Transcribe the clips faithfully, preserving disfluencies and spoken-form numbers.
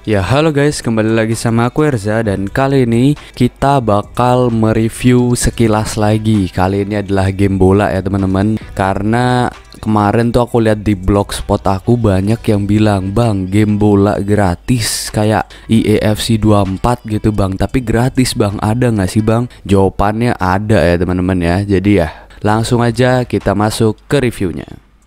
Ya halo guys, kembali lagi sama aku Erza. Dan kali ini kita bakal mereview sekilas lagi. Kali ini adalah game bola ya teman-teman. Karena kemarin tuh aku lihat di blogspot aku banyak yang bilang, "Bang, game bola gratis kayak E A F C dua puluh empat gitu bang, tapi gratis bang, ada nggak sih bang?" Jawabannya ada ya teman-teman ya. Jadi ya langsung aja kita masuk ke reviewnya.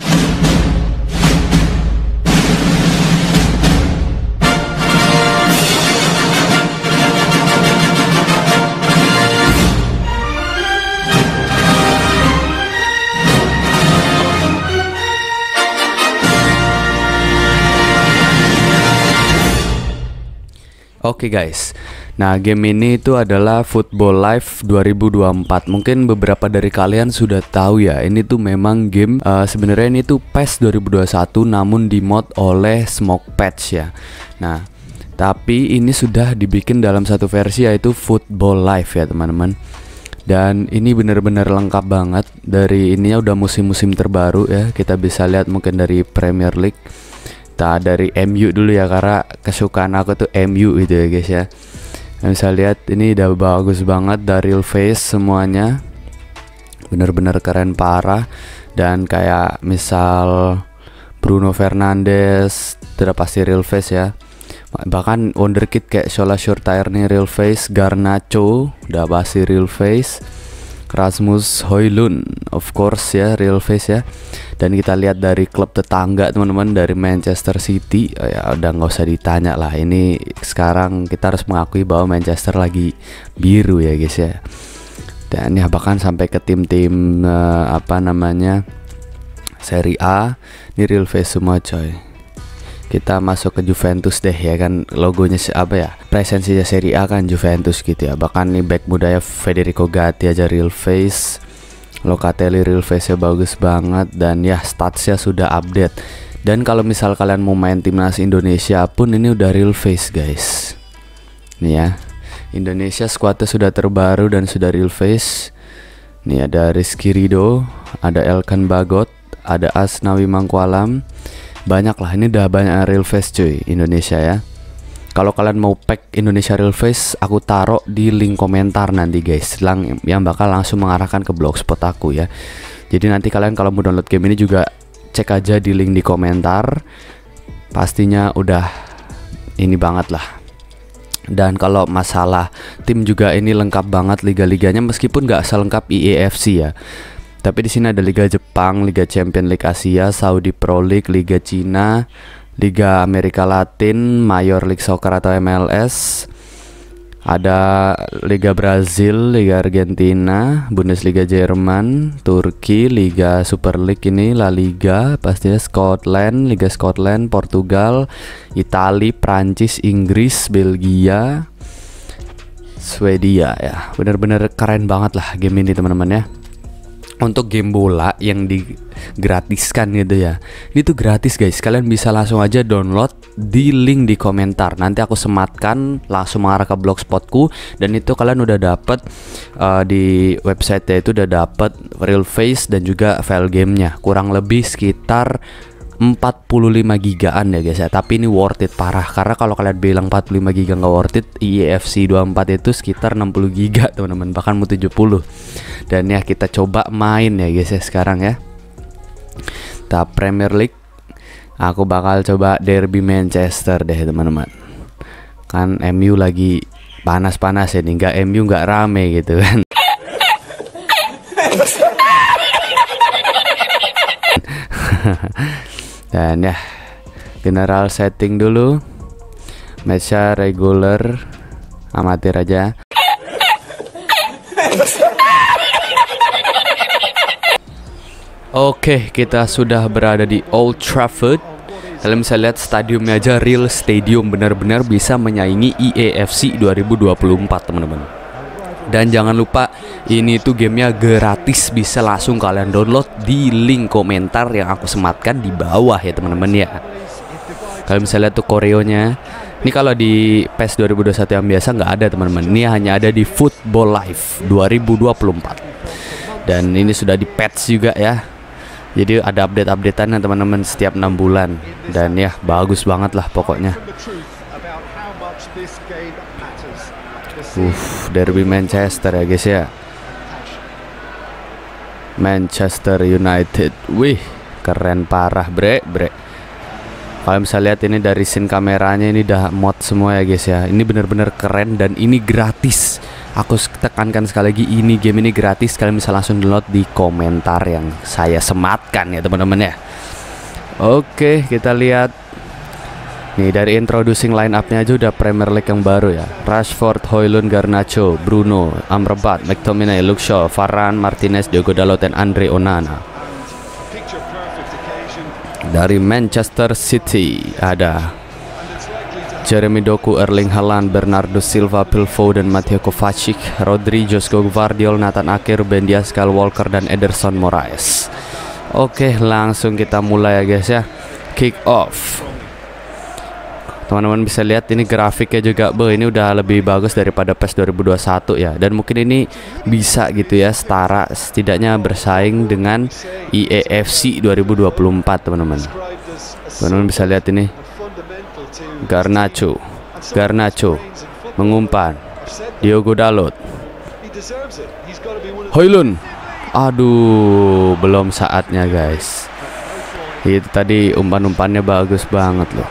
Oke okay guys, nah game ini itu adalah Football Live dua ribu dua puluh empat. Mungkin beberapa dari kalian sudah tahu ya, ini tuh memang game uh, sebenarnya ini tuh PES dua ribu dua puluh satu namun dimod oleh Smoke Patch ya. Nah, tapi ini sudah dibikin dalam satu versi yaitu Football Live ya teman-teman. Dan ini bener-bener lengkap banget. Dari ininya udah musim-musim terbaru ya. Kita bisa lihat mungkin dari Premier League. Kita dari M U dulu ya, karena kesukaan aku tuh M U gitu ya guys ya. Nah, bisa lihat ini udah bagus banget, dari real face semuanya. Bener-bener keren parah. Dan kayak misal Bruno Fernandes udah pasti real face ya. Bahkan wonderkid kayak Shola Shurtair nih real face, Garnacho udah pasti real face, Rasmus Højlund of course ya real face ya. Dan kita lihat dari klub tetangga teman-teman, dari Manchester City ya udah nggak usah ditanya lah, ini sekarang kita harus mengakui bahwa Manchester lagi biru ya guys ya. Dan ya bahkan sampai ke tim-tim uh, apa namanya Serie A ini real face semua coy. Kita masuk ke Juventus deh ya kan, logonya apa ya, presensinya Serie A kan Juventus gitu ya. Bahkan nih back mudanya Federico Gatti aja real face, Locatelli real face nya bagus banget. Dan ya statsnya sudah update. Dan kalau misal kalian mau main timnas Indonesia pun ini udah real face guys. Nih ya, Indonesia squadnya sudah terbaru dan sudah real face. Nih ada Rizky Ridho, ada Elkan Bagot, ada Asnawi Mangkualam. Banyak lah, ini udah banyak real face cuy Indonesia ya. Kalau kalian mau pack Indonesia real face, aku taruh di link komentar nanti guys, lang yang bakal langsung mengarahkan ke blogspot aku ya. Jadi nanti kalian kalau mau download game ini juga cek aja di link di komentar. Pastinya udah ini banget lah. Dan kalau masalah tim juga ini lengkap banget liga-liganya, meskipun nggak selengkap E A F C ya. Tapi di sini ada Liga Jepang, Liga Champion League Asia, Saudi Pro League, Liga Cina, Liga Amerika Latin, Major League Soccer atau M L S. Ada Liga Brazil, Liga Argentina, Bundesliga Jerman, Turki, Liga Super League ini, La Liga, pastinya Scotland, Liga Scotland, Portugal, Italia, Prancis, Inggris, Belgia, Swedia ya. Bener-bener keren banget lah game ini teman-teman ya. Untuk game bola yang digratiskan gitu ya, ini tuh gratis guys. Kalian bisa langsung aja download di link di komentar. Nanti aku sematkan langsung mengarah ke blogspotku. Dan itu kalian udah dapet uh, di website itu udah dapet real face dan juga file gamenya. Kurang lebih sekitar empat puluh lima gigaan ya guys ya. Tapi ini worth it parah, karena kalau kalian bilang empat puluh lima giga nggak worth it, E A F C dua puluh empat itu sekitar enam puluh giga teman-teman, bahkan mau tujuh puluh. Dan ya kita coba main ya guys ya sekarang ya. Kita Premier League, aku bakal coba derby Manchester deh teman-teman. Kan M U lagi panas-panas ya nih, nggak M U nggak rame gitu kan. Dan ya general setting dulu, matchnya regular, amatir aja. Oke, kita sudah berada di Old Trafford. Kalian bisa lihat stadiumnya aja real stadium, benar-benar bisa menyaingi E A F C dua ribu dua puluh empat teman-teman. Dan jangan lupa ini tuh gamenya gratis, bisa langsung kalian download di link komentar yang aku sematkan di bawah ya teman-teman ya. Kalian bisa lihat tuh koreonya. Ini kalau di PES dua ribu dua puluh satu yang biasa nggak ada teman-teman. Ini hanya ada di Football Live dua ribu dua puluh empat. Dan ini sudah di patch juga ya. Jadi ada update-updatean teman-teman setiap enam bulan. Dan ya bagus banget lah pokoknya. Uff, derby Manchester ya guys ya. Manchester United. Wih, keren parah bre, bre. Kalau bisa lihat ini dari scene kameranya, ini udah mod semua ya guys ya. Ini bener-bener keren dan ini gratis. Aku tekankan sekali lagi, ini game ini gratis. Kalian bisa langsung download di komentar yang saya sematkan ya teman-teman ya. Oke, kita lihat. Nih dari introducing line up-nya aja udah Premier League yang baru ya. Rashford, Højlund, Garnacho, Bruno, Amrabat, McTominay, Luke Shaw, Varane, Martinez, Diogo Dalot, dan Andre Onana. Dari Manchester City ada Jeremy Doku, Erling Haaland, Bernardo Silva, Phil Foden, Mateo Kovacic, Rodri, Josko Gvardiol, Nathan Ake, Ruben Dias, Kyle Walker, dan Ederson Moraes. Oke, langsung kita mulai ya guys ya. Kick off. Teman-teman bisa lihat ini grafiknya juga, be, ini udah lebih bagus daripada PES dua ribu dua puluh satu ya. Dan mungkin ini bisa gitu ya, setara setidaknya bersaing dengan E A F C dua ribu dua puluh empat teman-teman. Teman-teman bisa lihat ini Garnacho, Garnacho mengumpan, Diogo Dalot, Højlund. Aduh, belum saatnya guys. Itu tadi umpan-umpannya bagus banget loh.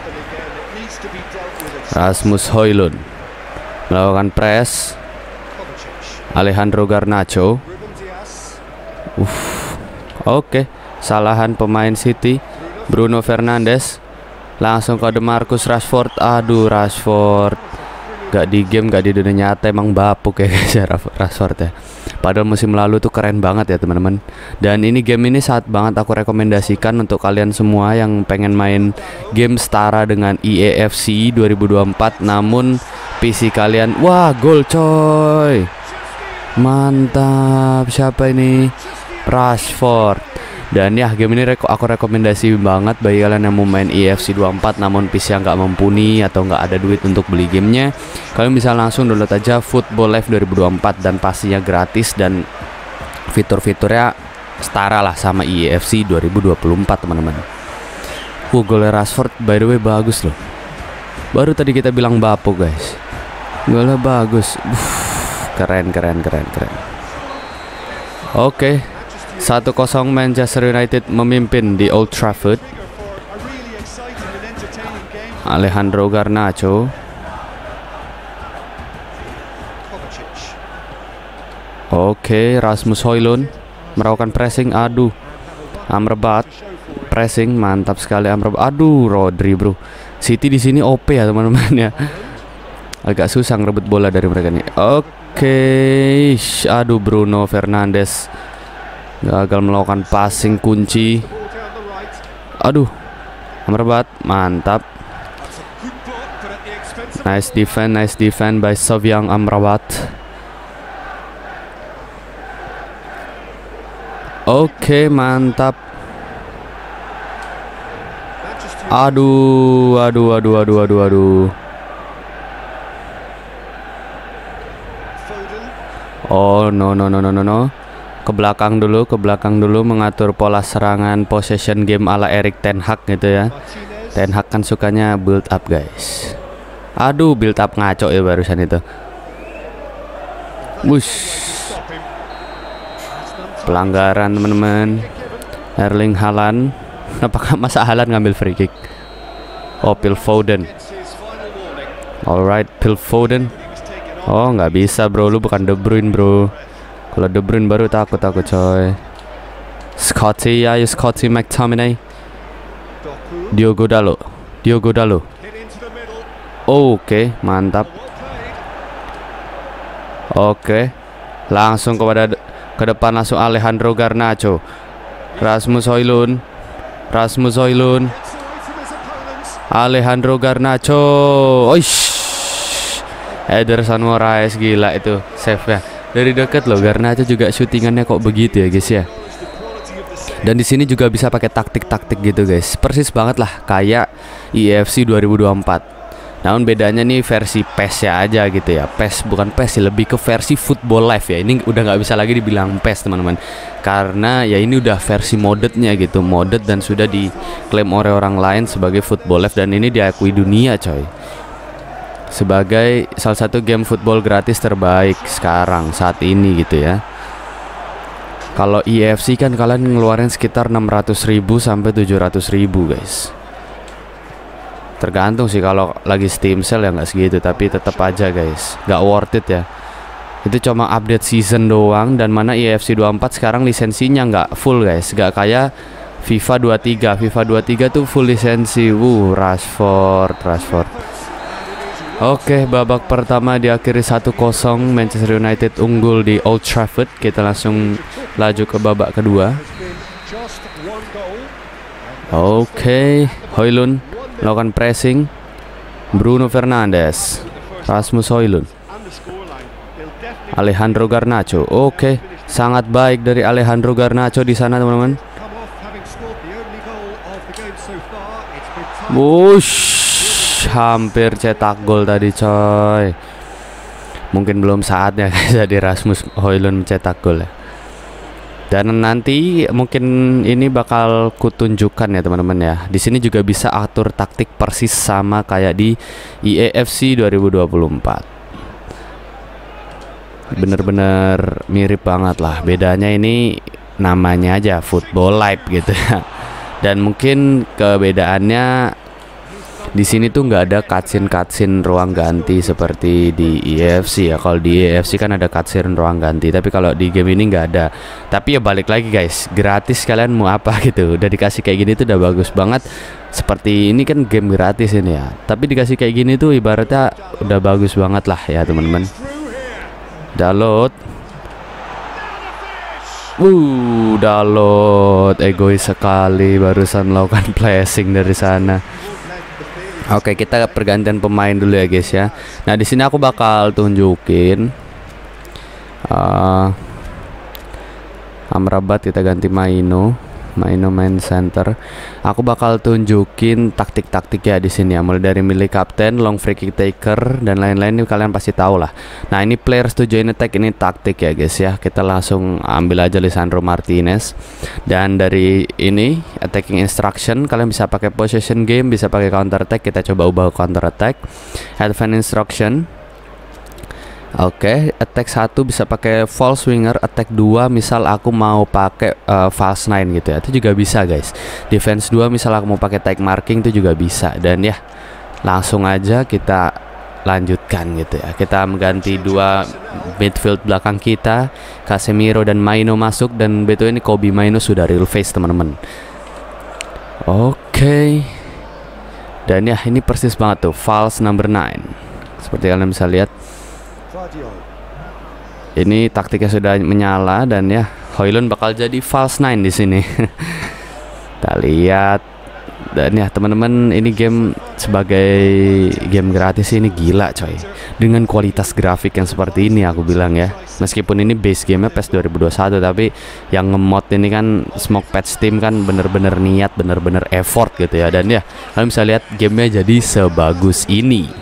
Rasmus Højlund melakukan press. Alejandro Garnacho. Uff. Oke, salahan pemain City. Bruno Fernandes langsung ke Marcus Rashford. Aduh, Rashford gak di game, gak di dunia nyata, emang bapuk ya guys ya Rashford ya. Padahal musim lalu tuh keren banget ya teman-teman. Dan ini game ini saat banget aku rekomendasikan untuk kalian semua yang pengen main game setara dengan E A F C dua ribu dua puluh empat, namun P C kalian, wah gol coy, mantap. Siapa ini? Rashford. Dan ya game ini reko aku rekomendasi banget bagi kalian yang mau main E A F C dua puluh empat namun P C yang nggak mumpuni atau nggak ada duit untuk beli gamenya. Kalian bisa langsung download aja Football Live dua ribu dua puluh empat dan pastinya gratis dan fitur-fiturnya setara lah sama E A F C dua ribu dua puluh empat teman-teman. Uh, golnya Rashford by the way bagus loh. Baru tadi kita bilang bapuk guys, golnya bagus. Uff, keren keren keren keren. Oke, satu kosong Manchester United memimpin di Old Trafford. Alejandro Garnacho. Oke, Rasmus Højlund melakukan pressing. Aduh, Amrabat pressing, mantap sekali Amrabat. Aduh, Rodri bro. City di sini O P ya teman-teman ya. Agak susah ngerebut bola dari mereka nih. Oke, aduh Bruno Fernandes gagal melakukan passing kunci. Aduh, Amrabat mantap. Nice defense, nice defense by Sofyan Amrabat. Oke, mantap. Aduh, aduh, aduh, aduh, aduh, aduh. Oh, no, no, no, no, no, no. Ke belakang dulu, ke belakang dulu mengatur pola serangan possession game ala Erik ten Hag gitu ya. Ten Hag kan sukanya build up guys. Aduh, build up ngaco ya barusan itu. Wush. Pelanggaran teman-teman. Erling Haaland. Apakah masa Haaland ngambil free kick? Oh, Phil Foden. Alright, Phil Foden. Oh, nggak bisa bro, lu bukan De Bruyne bro. Kalau De Bruyne baru takut aku coy. Scotty, ayo Scotty McTominay. Diogo Dalot. Diogo Dalot. Oh, oke, okay, mantap. Oke, okay. Langsung kepada de ke depan langsung Alejandro Garnacho. Rasmus Højlund. Rasmus Højlund. Alejandro Garnacho. Oish. Ederson Moraes, gila itu save-nya. Dari dekat loh, Garnacho juga syutingannya kok begitu ya guys ya. Dan di sini juga bisa pakai taktik-taktik gitu guys. Persis banget lah kayak E A F C dua ribu dua puluh empat. Namun bedanya nih versi PES ya aja gitu ya. PES bukan PES sih, lebih ke versi Football Live ya. Ini udah nggak bisa lagi dibilang PES teman-teman. Karena ya ini udah versi moddednya gitu, modded dan sudah diklaim oleh orang lain sebagai Football Live dan ini diakui dunia coy. sebagai salah satu game football gratis terbaik sekarang saat ini gitu ya. Kalau E A F C kan kalian ngeluarin sekitar enam ratus ribu sampai tujuh ratus ribu guys. Tergantung sih, kalau lagi Steam sale ya nggak segitu, tapi tetap aja guys nggak worth it ya. Itu cuma update season doang, dan mana E A F C dua puluh empat sekarang lisensinya nggak full guys, nggak kayak FIFA dua puluh tiga. FIFA dua puluh tiga tuh full lisensi. Wuh, Rashford, Rashford. Oke, babak pertama diakhiri satu kosong, Manchester United unggul di Old Trafford. Kita langsung laju ke babak kedua. Oke, Højlund melakukan pressing. Bruno Fernandes, Rasmus Højlund, Alejandro Garnacho. Oke, sangat baik dari Alejandro Garnacho di sana teman-teman. Wush, hampir cetak gol tadi coy. Mungkin belum saatnya jadi Rasmus Højlund mencetak gol ya. Dan nanti mungkin ini bakal kutunjukkan ya teman-teman ya. Di sini juga bisa atur taktik persis sama kayak di E A F C dua ribu dua puluh empat. Bener-bener mirip banget lah. Bedanya ini namanya aja Football Live gitu ya. Dan mungkin kebedaannya di sini tuh nggak ada cutscene-cutscene ruang ganti seperti di E A F C ya. Kalau di E A F C kan ada cutscene ruang ganti, tapi kalau di game ini nggak ada. Tapi ya balik lagi guys, gratis, kalian mau apa gitu. Udah dikasih kayak gini tuh udah bagus banget. Seperti ini kan game gratis ini ya, tapi dikasih kayak gini tuh ibaratnya udah bagus banget lah ya teman-teman. Dalot, Wuh, Dalot egois sekali, barusan melakukan flashing dari sana. Oke, kita pergantian pemain dulu ya guys ya. Nah, di sini aku bakal tunjukin uh, Amrabat, kita ganti Maino. Maino main center. Aku bakal tunjukin taktik-taktik ya di sini ya, mulai dari milih kapten, long free kick taker, dan lain-lain. Ini kalian pasti tahu lah. Nah, ini players to join attack, ini taktik ya guys ya. Kita langsung ambil aja Lisandro Martinez. Dan dari ini attacking instruction, kalian bisa pakai possession game, bisa pakai counter attack. Kita coba ubah counter attack. Advance instruction. Oke, okay, attack satu bisa pakai false winger, attack dua misal aku mau pakai uh, false nine gitu ya, itu juga bisa guys. Defense dua misal aku mau pakai tag marking, itu juga bisa. Dan ya, langsung aja kita lanjutkan gitu ya. Kita mengganti dua midfield belakang kita, Casemiro dan Maino masuk, dan betul ini Kobbie Mainoo sudah real face teman-teman. Oke, okay. Dan ya ini persis banget tuh false number nine, seperti kalian bisa lihat. Ini taktiknya sudah menyala, dan ya Højlund bakal jadi false nine di sini. Kita lihat. Dan ya teman-teman, ini game sebagai game gratis ini gila coy. Dengan kualitas grafik yang seperti ini aku bilang ya. Meskipun ini base gamenya PES dua ribu dua puluh satu, tapi yang ngemod ini kan Smoke Patch Team kan bener-bener niat, bener-bener effort gitu ya. Dan ya kalian bisa lihat gamenya jadi sebagus ini.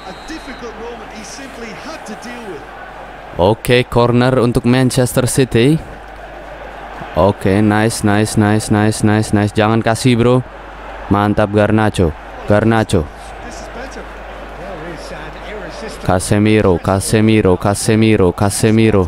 Oke, okay, corner untuk Manchester City. Oke, okay, nice, nice, nice, nice, nice, nice. Jangan kasih bro. Mantap Garnacho, Garnacho. Casemiro, Casemiro, Casemiro, Casemiro.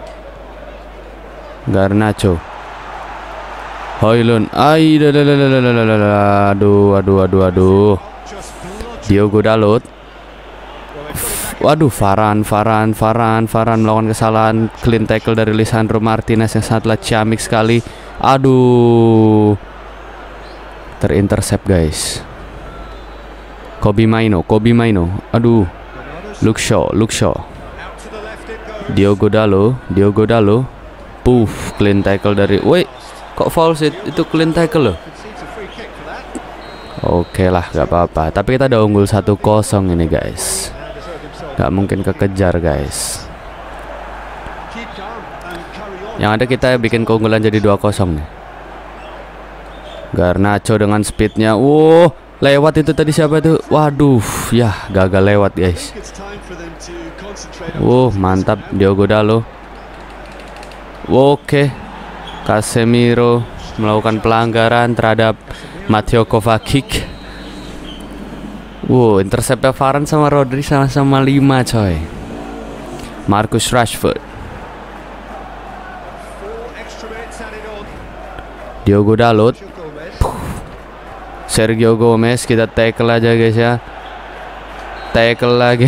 Garnacho. Højlund. Ay, aduh, aduh, aduh, aduh. Diogo Dalot. Waduh, Varane, Varane, Varane, Varane melakukan kesalahan clean tackle dari Lisandro Martinez yang sangatlah ciamik sekali. Aduh, terintercept guys. Kobbie Mainoo, Kobbie Mainoo. Aduh, Luke Shaw, Luke Shaw. Diogo Dalot, Diogo Dalot. Puff, clean tackle dari. Wait, kok false it? Itu clean tackle loh. Oke lah, gak apa-apa. Tapi kita udah unggul satu kosong ini guys. Gak mungkin kekejar guys. Yang ada kita bikin keunggulan jadi dua kosong nih. Garnacho dengan speednya. Wow, lewat itu tadi siapa tuh? Waduh, ya gagal lewat guys. Wow, mantap Diogo Dalot. Oke, Casemiro melakukan pelanggaran terhadap Mateo Kovacic. Wow, interceptnya Varane sama Rodri sama-sama lima coy. Marcus Rashford, Diogo Dalot, Sergio Gomez. Kita tackle aja guys ya. Tackle lagi.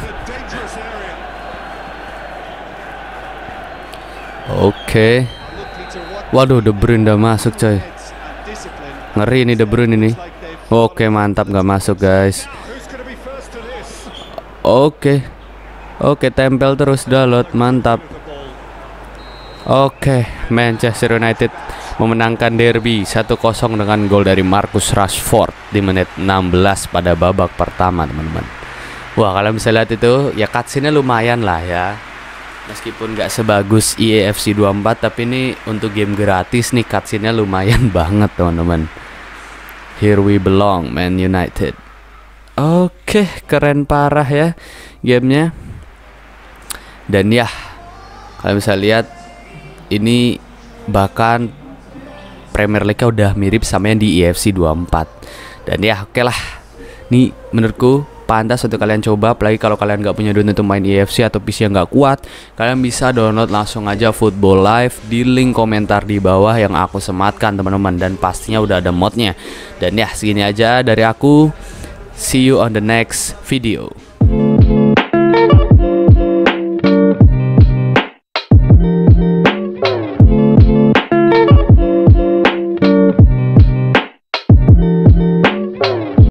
Oke. Waduh, De Bruyne udah masuk coy. Ngeri ini De Bruyne ini. Oke, mantap, nggak masuk guys. Oke. Oke, tempel terus Dalot, mantap. Oke, Manchester United memenangkan derby satu kosong dengan gol dari Marcus Rashford di menit enam belas pada babak pertama, teman-teman. Wah, kalian bisa lihat itu ya, cutscene-nya lumayan lah ya. Meskipun nggak sebagus E A F C dua puluh empat, tapi ini untuk game gratis nih cutscene-nya lumayan banget, teman-teman. Here we belong, Man United. Oke, keren parah ya gamenya. Dan ya, kalian bisa lihat ini bahkan Premier League udah mirip sama yang di E A F C dua puluh empat. Dan ya oke lah, nih menurutku pantas untuk kalian coba. Apalagi kalau kalian nggak punya duit untuk main E A F C atau P C yang nggak kuat, kalian bisa download langsung aja Football Live di link komentar di bawah yang aku sematkan, teman-teman. Dan pastinya udah ada modnya. Dan ya segini aja dari aku. See you on the next video.